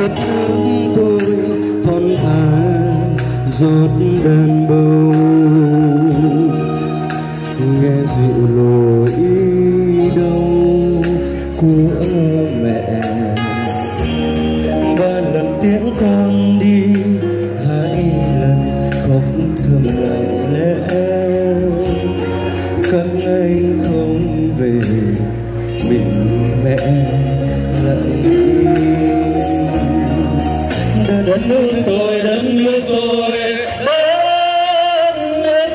đất nước tôi thon thả rót đàn bầu, nghe dịu nỗi đau của mẹ. Ba lần tiễn con đi, hai lần khóc thầm lặng lẽ. Các anh không về, mình mẹ lặng im. Đất nước tôi, đất nước tôi, đất nước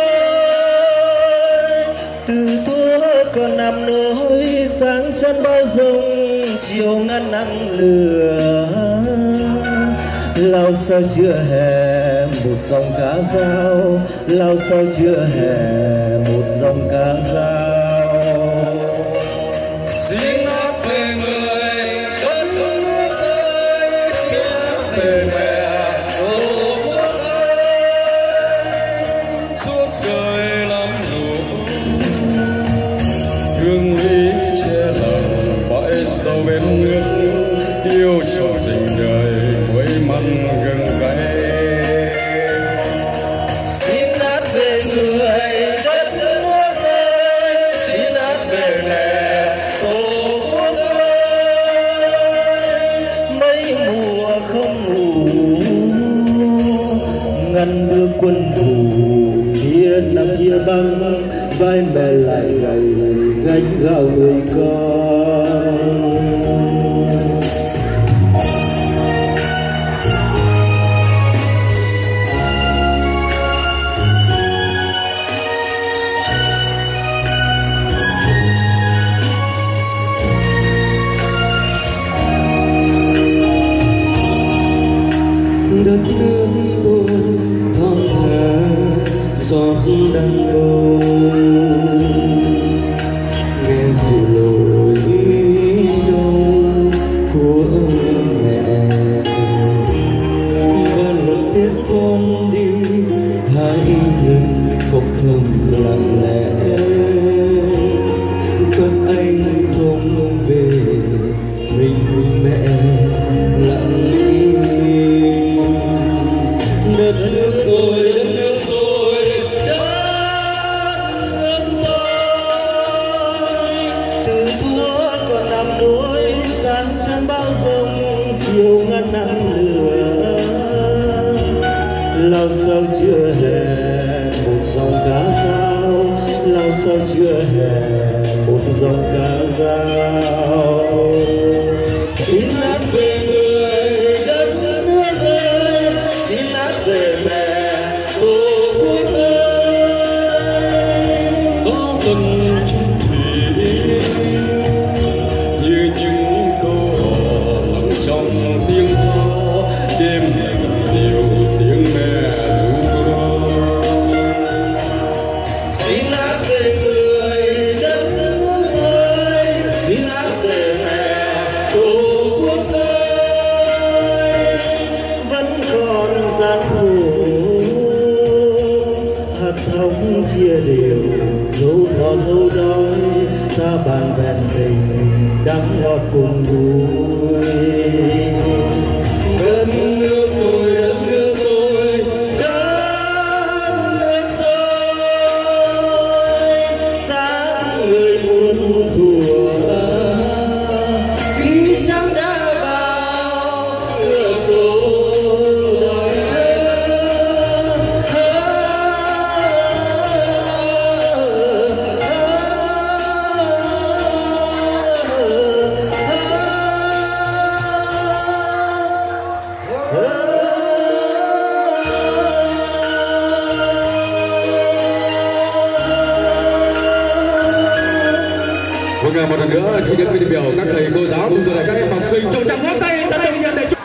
tôi. Từ thuở còn nằm nỗi sáng chân bao dung, chiều ngăn nắng lửa. Lao sao chưa hè một dòng cá dao, lao sao chưa hè một dòng cá dao. Xin hát về người đất nước ơi, xin hát về mẹ tổ quốc ơi. Suốt trời lắm lũ hương ý che lòng bãi sâu bên nước, yêu trọn tình đời cuối mặn gừng cay. Xin hát về người đất nước ơi, xin hát về mẹ tổ quốc ơi. Mấy mùa không ngủ, ngăn đưa quân thù phía nam phía bắc, vai mẹ lại gầy gánh gạo người con. Đất nước tôi thon thả giọt đàn bầu, nghe dịu nỗi đau của mẹ. Và lần tiễn con đi, hai lần khóc thầm lặng lẽ. Các anh không về, mình mẹ lặng im. Đất nước tôi, đất nước tôi, đất nước tôi. Từ thuở còn nằm nỗi sáng chân bao dung, chiều ngăn nắng lửa. Lao sao chưa hè một dòng cá dao, lao sao chưa hè một dòng cá dao. Xin hát về người đất nước ơi, xin hát về mẹ tổ quốc ơi. Có từng chung thủy như những câu hò lắng trong tiếng gió, đêm ngày nhiều tiếng mẹ ru con. Xin hát về người đất nước ơi, xin hát về mẹ tổ quốc ơi. Vẫn còn gian khổ, hạt thống chia đều, dấu no dấu đói. Ta bàn vẹn tình đắng ngọt cùng vui. Đất nước tôi, đất nước tôi, đất nước tôi. Sáng người muôn thuở, khi trăng đã vào cửa sổ đời. Một lần nữa xin được biểu các thầy cô giáo cùng với các em học sinh trong tràng pháo tay thật đông nhiệt để